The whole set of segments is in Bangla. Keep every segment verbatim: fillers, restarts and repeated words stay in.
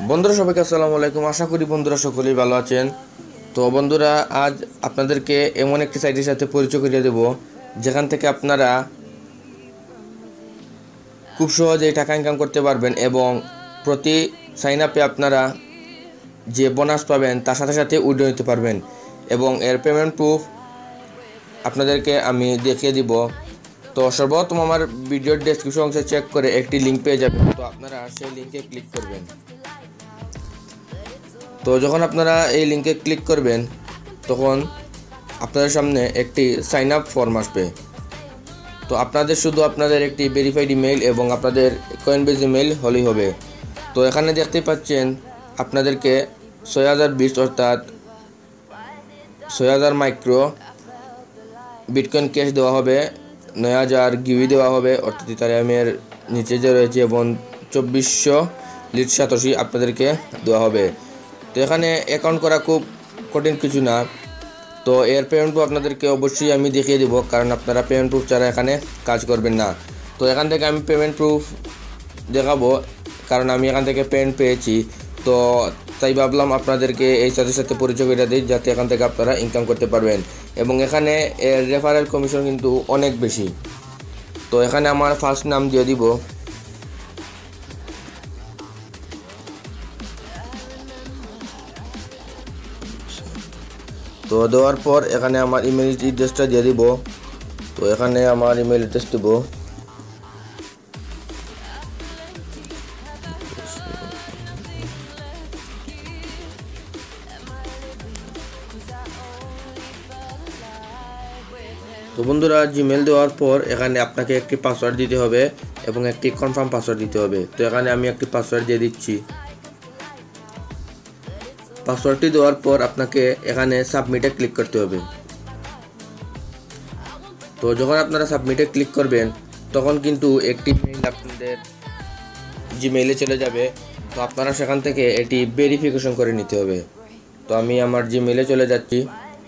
বন্ধুরা সবাইকে আসসালামু আলাইকুম। আশা করি বন্ধুরা সকলেই ভালো আছেন। তো বন্ধুরা, আজ আপনাদেরকে এমন একটি সাইটের সাথে পরিচয় করিয়ে দেব যেখান থেকে আপনারা খুব সহজেই টাকা ইনকাম করতে পারবেন এবং প্রতি সাইন আপে আপনারা যে বোনাস পাবেন তার সাথে সাথে উইথড্র নিতে পারবেন এবং এর পেমেন্ট প্রুফ আপনাদেরকে আমি দেখিয়ে দিব। তো সর্বপ্রথম আমার ভিডিওর ডেসক্রিপশন অংশে চেক করে একটি লিঙ্ক পেয়ে যাবেন। তো আপনারা সেই লিঙ্কে ক্লিক করবেন। তো যখন আপনারা এই লিঙ্কে ক্লিক করবেন তখন আপনাদের সামনে একটি সাইন আপ ফর্ম আসবে। তো আপনাদের শুধু আপনাদের একটি ভেরিফাইড ইমেইল এবং আপনাদের কয়েনবেজ ইমেইল হলেই হবে। তো এখানে দেখতে পাচ্ছেন আপনাদেরকে ছয় হাজার বিশ অর্থাৎ ছয় হাজার মাইক্রো বিটকয়েন ক্যাশ দেওয়া হবে, নয় হাজার গিউই দেওয়া হবে অর্থাৎ ইথারিয়ামের নিচে যে রয়েছে এবং চব্বিশশো লিট সাতোশি আপনাদেরকে দেওয়া হবে। তো এখানে অ্যাকাউন্ট করা খুব কঠিন কিছু না। তো এর পেমেন্ট প্রুফ আপনাদেরকে অবশ্যই আমি দেখিয়ে দেবো, কারণ আপনারা পেমেন্ট প্রুফ ছাড়া এখানে কাজ করবেন না। তো এখান থেকে আমি পেমেন্ট প্রুফ দেখাবো, কারণ আমি এখান থেকে পেমেন্ট পেয়েছি। তো তাই ভাবলাম আপনাদেরকে এই সাথে সাথে পরিচয় করে দিই, যাতে এখান থেকে আপনারা ইনকাম করতে পারবেন। এবং এখানে এর রেফারেল কমিশন কিন্তু অনেক বেশি। তো এখানে আমার ফার্স্ট নাম দিয়ে দিব। তো দেওয়ার পর এখানে আমার ইমেল অ্যাড্রেসটা দিয়ে দিব। তো এখানে আমার ইমেল অ্যাড্রেস দিব। তো বন্ধুরা, জিমেল দেওয়ার পর এখানে আপনাকে একটি পাসওয়ার্ড দিতে হবে এবং একটি কনফার্ম পাসওয়ার্ড দিতে হবে। তো এখানে আমি একটি পাসওয়ার্ড দিয়ে দিচ্ছি। পাসওয়ার্ডটি দেওয়ার পর আপনাকে এখানে সাবমিটে ক্লিক করতে হবে। তো যখন আপনারা সাবমিটে ক্লিক করবেন তখন কিন্তু একটি মেইল আপনাদের জিমেইলে চলে যাবে। তো আপনারা সেখান থেকে এটি ভেরিফিকেশন করে নিতে হবে। তো আমি আমার জিমেইলে চলে যাচ্ছি।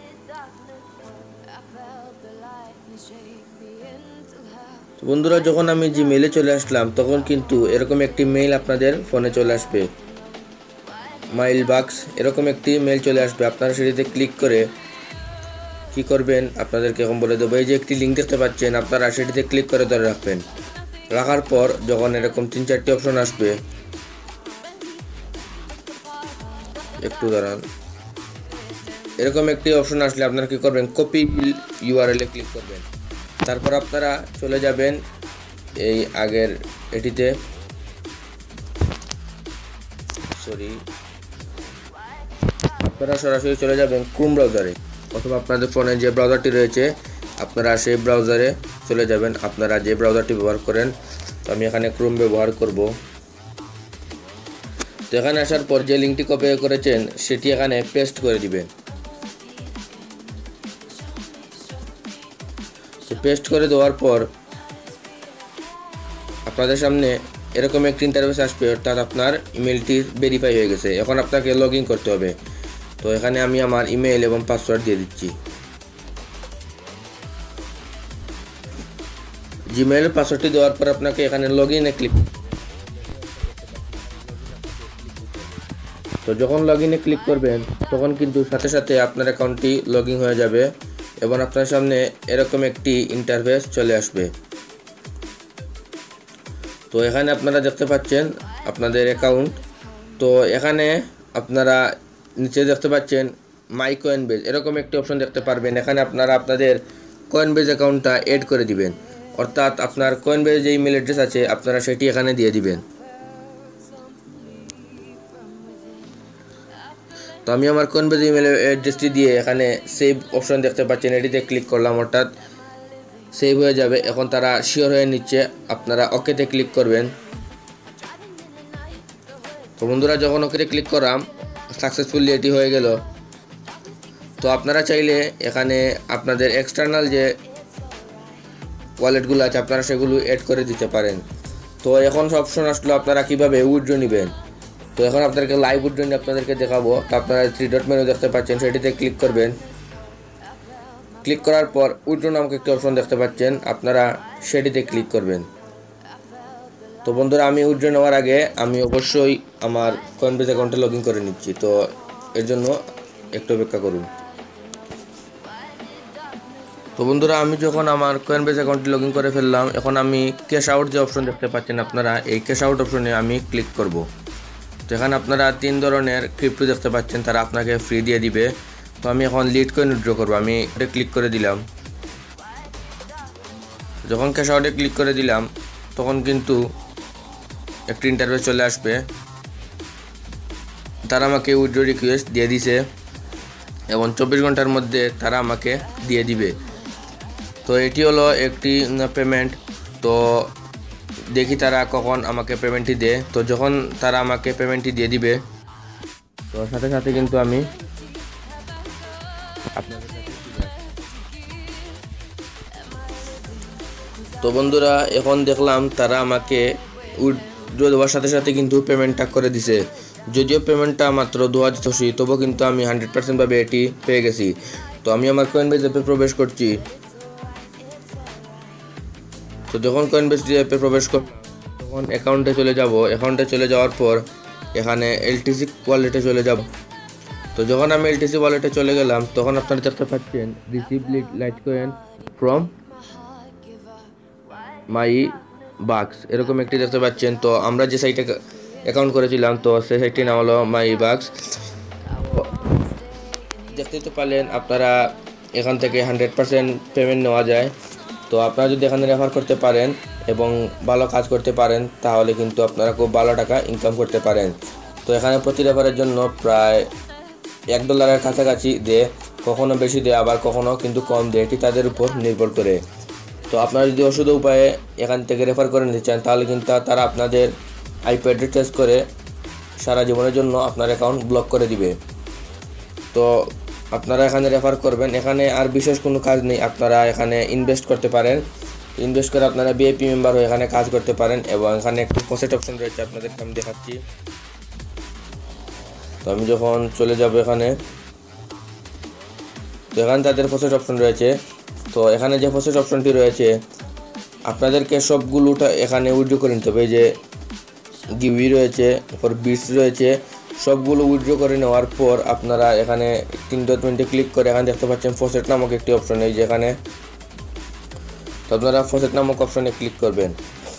তো বন্ধুরা, যখন আমি জিমেইলে চলে আসলাম তখন কিন্তু এরকম একটি মেইল আপনাদের ফোনে চলে আসবে, মাইল বাক্স এরকম একটি মেইল চলে আসবে। আপনারা সেটিতে ক্লিক করে কি করবেন আপনাদেরকে এখন বলে দেবো। এই যে একটি লিঙ্ক দেখতে পাচ্ছেন, আপনারা সেটিতে ক্লিক করে ধরে রাখবেন। রাখার পর যখন এরকম তিন চারটি অপশন আসবে, একটু দাঁড়ান, এরকম একটি অপশন আসলে আপনারা কি করবেন, কপি ইউআরএল এ ক্লিক করবেন। তারপর আপনারা চলে যাবেন এই আগের এটিতে, সরি আপনারা সরাসরি চলে যাবেন ক্রোম ব্রাউজারে, অথবা আপনাদের ফোনে যে ব্রাউজারটি রয়েছে আপনারা সেই ব্রাউজারে চলে যাবেন, আপনারা যে ব্রাউজারটি ব্যবহার করেন। তো আমি এখানে ক্রোম ব্যবহার করব। তো এখানে আসার পর যে লিঙ্কটি কপি করেছেন সেটি এখানে পেস্ট করে দিবেন। তো পেস্ট করে দেওয়ার পর আপনাদের সামনে এরকম একটি ইন্টারফেস আসবে, অর্থাৎ আপনার ইমেলটি ভেরিফাই হয়ে গেছে। এখন আপনাকে লগ ইন করতে হবে। তো এখানে আমি আমার ইমেল এবং পাসওয়ার্ড দিয়ে দিচ্ছি। জিমেইল পাসওয়ার্ডটি দেওয়ার পর আপনাকে এখানে লগ ইনে ক্লিক। তো যখন লগ ইনে ক্লিক করবেন তখন কিন্তু সাথে সাথে আপনার অ্যাকাউন্টটি লগ ইন হয়ে যাবে এবং আপনার সামনে এরকম একটি ইন্টারফেস চলে আসবে। তো এখানে আপনারা দেখতে পাচ্ছেন আপনাদের অ্যাকাউন্ট। তো এখানে আপনারা নিচে দেখতে পাচ্ছেন মাই কয়েনবেজ এরকম একটি অপশন দেখতে পারবেন। এখানে আপনারা আপনাদের কয়েনবেজ অ্যাকাউন্টটা এড করে দিবেন, অর্থাৎ আপনার কয়েনবেজ যে ইমেল অ্যাড্রেস আছে আপনারা সেটি এখানে দিয়ে দিবেন। তো আমি আমার কয়েনবেজ ইমেল অ্যাড্রেসটি দিয়ে এখানে সেভ অপশন দেখতে পাচ্ছেন, এটিতে ক্লিক করলাম, অর্থাৎ সেভ হয়ে যাবে। এখন তারা শিওর হয়ে নিচ্ছে, আপনারা ওকেতে ক্লিক করবেন। তো বন্ধুরা, যখন ওকেতে ক্লিক করাম সাকসেসফুলি এটি হয়ে গেল। তো আপনারা চাইলে এখানে আপনাদের এক্সটার্নাল যে ওয়ালেটগুলো আছে আপনারা সেগুলো অ্যাড করে দিতে পারেন। তো এখন অপশন আসলো আপনারা কিভাবে উইথড্র নেবেন। তো এখন আপনাদেরকে লাইভ উইথড্র নিয়ে আপনাদেরকে দেখাবো। তো আপনারা থ্রি ডট মেনু দেখতে পাচ্ছেন, সেটিতে ক্লিক করবেন। ক্লিক করার পর উইথড্র নামক একটি অপশন দেখতে পাচ্ছেন, আপনারা সেটিতে ক্লিক করবেন। তো তো বন্ধুরা, আমি উইথড্র নেওয়ার আগে আমি অবশ্যই আমার কয়েনবেজ অ্যাকাউন্টে লগ ইন করে নিচ্ছি। তো এর জন্য একটু অপেক্ষা করুন। তো বন্ধুরা, আমি যখন আমার কয়েনবেজ অ্যাকাউন্টে লগ ইন করে ফেললাম, এখন আমি ক্যাশ আউট যে অপশন দেখতে পাচ্ছেন আপনারা, এই ক্যাশ আউট অপশনে আমি ক্লিক করব। তো এখানে আপনারা তিন ধরনের ক্রিপ্টো দেখতে পাচ্ছেন, তারা আপনাকে ফ্রি দিয়ে দিবে। তো আমি এখন লিড কয়েন উইথড্র করবো, আমি এটা ক্লিক করে দিলাম। যখন ক্যাশ আউটে ক্লিক করে দিলাম তখন কিন্তু একটি ইন্টারফেস চলে আসবে। তারা আমাকে উইথড্র রিকোয়েস্ট দিয়ে দিছে এবং চব্বিশ ঘন্টার মধ্যে তারা আমাকে দিয়ে দিবে। তো এটি হলো একটি পেমেন্ট। তো দেখি তারা কখন আমাকে পেমেন্টটি দেয়। তো যখন তারা আমাকে পেমেন্টটি দিয়ে দিবে, তো সাথে সাথে কিন্তু আমি আপনাদের কাছে ফিরে আসবো। তো বন্ধুরা, এখন দেখলাম তারা আমাকে উইথড্র দেওয়ার সাথে সাথে কিন্তু পেমেন্টটা করে দিছে। যদিও পেমেন্টটা মাত্র দু হাজার ছশো, তবুও কিন্তু আমি হান্ড্রেড পার্সেন্ট ভাবে এটি পেয়ে গেছি। তো আমি আমার কয়েনবেজ অ্যাপে প্রবেশ করছি। তো যখন কয়েনবেজ অ্যাপে প্রবেশ করলাম তখন অ্যাকাউন্টে চলে যাব। অ্যাকাউন্টে চলে যাওয়ার পর এখানে এলটিসি ওয়ালেটে চলে যাব। তো যখন আমি এলটিসি ওয়ালেটে চলে গেলাম তখন আপনারা দেখতে পাচ্ছেন receive Litecoin from my box, এরকম একটি দেখতে পাচ্ছেন। তো আমরা যে সাইটে অ্যাকাউন্ট করেছিলাম, তো সেই সাইটটির নাম হলো মাই বাক্স। দেখতেই তো পারলেন আপনারা, এখান থেকে হান্ড্রেড পার্সেন্ট পেমেন্ট নেওয়া যায়। তো আপনারা যদি এখানে রেফার করতে পারেন এবং ভালো কাজ করতে পারেন, তাহলে কিন্তু আপনারা খুব ভালো টাকা ইনকাম করতে পারেন। তো এখানে প্রতি রেফারের জন্য প্রায় এক ডলারের কাছাকাছি দেয়, কখনো বেশি দেয়, আবার কখনো কিন্তু কম দেয়, এটি তাদের উপর নির্ভর করে। তো আপনারা যদি অসুবিধা উপায়ে এখান থেকে রেফার করে নিতে চান, তাহলে কিন্তু তারা আপনাদের আইপি অ্যাড্রেস ট্রেস করে সারা জীবনের জন্য আপনার অ্যাকাউন্ট ব্লক করে দিবে। তো আপনারা এখানে রেফার করবেন। এখানে আর বিশেষ কোনো কাজ নেই, আপনারা এখানে ইনভেস্ট করতে পারেন। ইনভেস্ট করে আপনারা ভিআইপি মেম্বার হয়ে এখানে কাজ করতে পারেন। এবং এখানে একটি প্রসেট অপশন রয়েছে, আপনাদেরকে আমি দেখাচ্ছি। তো আমি যখন চলে যাব এখানে, তো এখানে তাদের প্রসেস অপশন রয়েছে। তো এখানে যে প্রসেস অপশনটি রয়েছে, আপনাদেরকে সবগুলোটা এখানে উইথড্র করে নিতে হবে। যে গিভি রয়েছে, তারপর বিটস রয়েছে, সবগুলো উইথড্র করে নেওয়ার পর আপনারা এখানে তিন ডট পয়েন্টে ক্লিক করে এখানে দেখতে পাচ্ছেন ফসেট নামক একটি অপশন, এই যে এখানে। তো আপনারা ফসেট নামক অপশনে ক্লিক করবেন।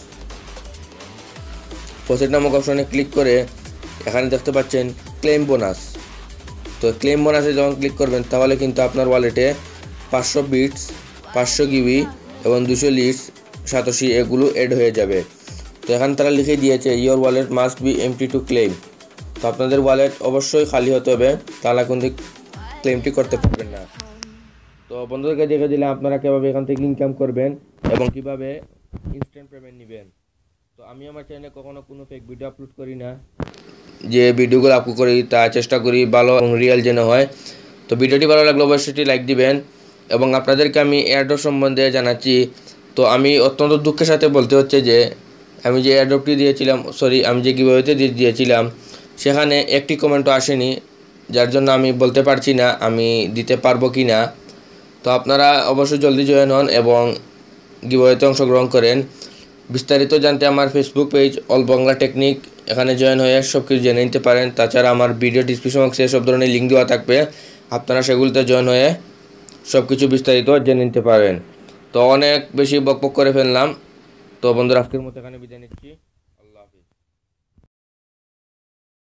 ফসেট নামক অপশনে ক্লিক করে এখানে দেখতে পাচ্ছেন ক্লেম বোনাস। তো ক্লেম বোনাসে যখন ক্লিক করবেন, তাহলে কিন্তু আপনার ওয়ালেটে পাঁচশো বিটস, পাঁচশো গিবি এবং দুশো লিটস সাতোশি এগুলো অ্যাড হয়ে যাবে। তো এখানে তারা লিখে দিয়েছে your wallet must be empty to claim. তো আপনাদের ওয়ালেট অবশ্যই খালি হতে হবে, তাহলে কিন্তু ক্লেমটি করতে পারবেন না। তো বন্ধুদেরকে দেখে দিলাম আপনারা কীভাবে এখান থেকে ইনকাম করবেন এবং কীভাবে ইনস্ট্যান্ট পেমেন্ট নেবেন। তো আমি আমার চ্যানেলে কখনো কোনো ফেক ভিডিও আপলোড করি না। যে ভিডিওগুলো আপলোড করি তা চেষ্টা করি ভালো এবং রিয়েল যেন হয়। তো ভিডিওটি ভালো লাগলে অবশ্যই লাইক দিবেন। এবং আপনাদেরকে আমি এয়ারড্রপ সম্বন্ধে জানাচ্ছি। তো আমি অত্যন্ত দুঃখের সাথে বলতে হচ্ছে যে আমি যে এয়ারড্রপটি দিয়েছিলাম, সরি আমি যে গিভঅ্যাওয়েতে দিয়েছিলাম, সেখানে একটি কমেন্টও আসেনি, যার জন্য আমি বলতে পারছি না আমি দিতে পারবো কি না। তো আপনারা অবশ্যই জলদি জয়েন হন এবং গিভঅ্যাওয়েতে অংশগ্রহণ করেন। বিস্তারিত জানতে আমার Facebook page all Bangla technique, এখানে জয়েন হয়ে সব কিছু জেনে নিতে পারেন। তাছাড়া আমার ভিডিও ডিসক্রিপশন বক্সে সব ধরনের লিঙ্ক দেওয়া থাকবে, আপনারা সেগুলোতে জয়েন হয়ে সব কিছু বিস্তারিত জেনে নিতে পারেন। তো অনেক বেশি বকবক করে ফেললাম। তো বন্ধুরা, আজকের মতো এখানে বিদায় নিচ্ছি।